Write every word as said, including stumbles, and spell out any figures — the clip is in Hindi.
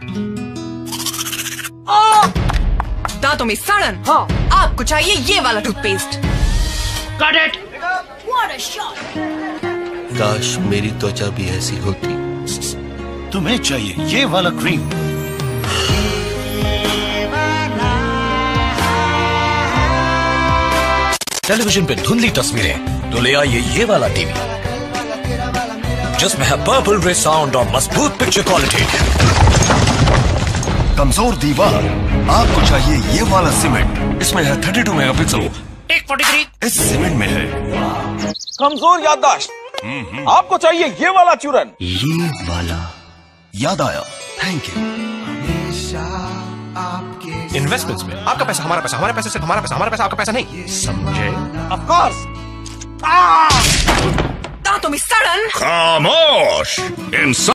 दांतों में सड़न? हाँ। आपको चाहिए ये वाला toothpaste. Got it. What a shot. काश मेरी त्वचा भी ऐसी होती। तुम्हें चाहिए ये वाला क्रीम। टेलीविजन पे धुंधली तस्वीरें तो ले आइए ये वाला टीवी जिसमें है पर्पल रे साउंड और मजबूत पिक्चर क्वालिटी। कमजोर दीवार, आपको चाहिए ये वाला सीमेंट। इसमें है बत्तीस मेगापिक्सल। Take forty-three. इस सीमेंट में है कमजोर याददाश्त, आपको चाहिए ये वाला चूरन। ये वाला याद आया, थैंक यू। इन्वेस्टमेंट्स में आपका पैसा हमारा पैसा, हमारे पैसे से हमारा पैसा, हमारा पैसा आपका पैसा नहीं, समझे? Of course. दांतों में सड़न? खामोश।